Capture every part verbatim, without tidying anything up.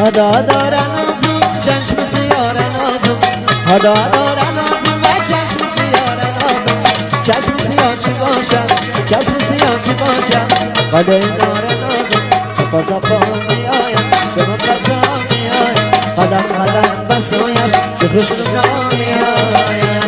هدا دارن آزم چشم سیارن آزم هدا دارن آزم و چشم سیارن آزم چشم سیاه چی باشم چشم سیاه چی باشم قده دارن آزم صفا صفا میایم شما قصا میایم قدم قدم بسایش به خوشنا میایم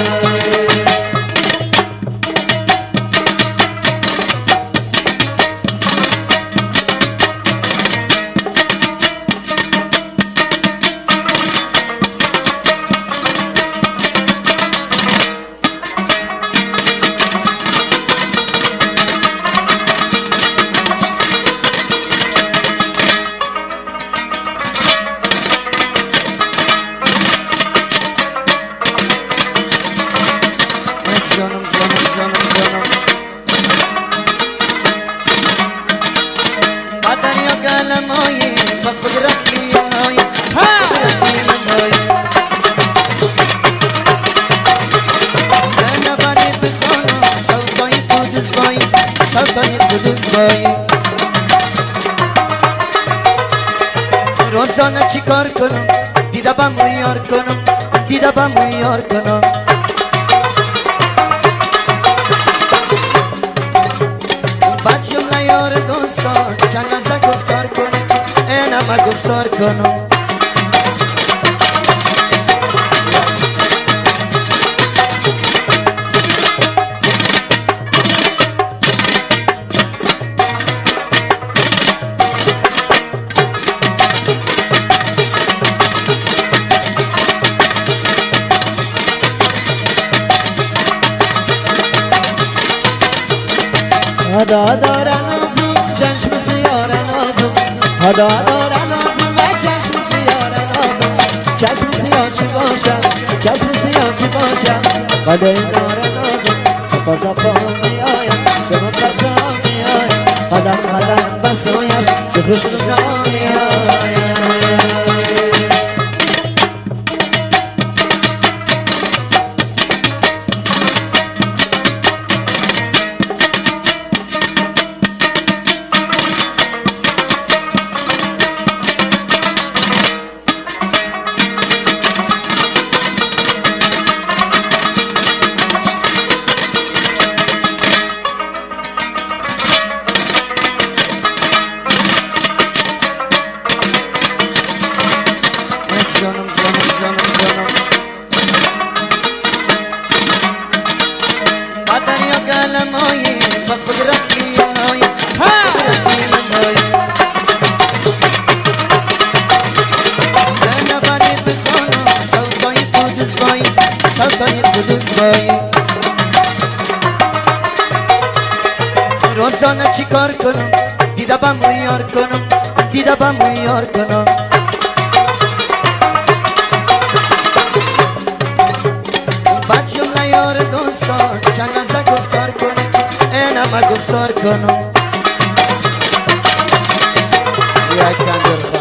روزانه چی کار کنم دیده بمو یار کنم دیده بمو یار کنم بعد جمله یار دوستان چند لحظه گفتار کنم اینم گفتار کنم هدا دارن آزم چشم سیارن آزم هدا دارن آزم و چشم سیارن آزم چشم سیاه چی باشم چشم سیاه چی باشم قده دارن آزم صفا صفا میایم شما قصا میایم قدم قدم بسایش به خوشنا میایم روزانه چی کار کنم دیده بمو یار کنم دیده بمو یار کنم بعد جمله یار دوستان چند لحظه گفتار کنم اینم گفتار کنم یک کندر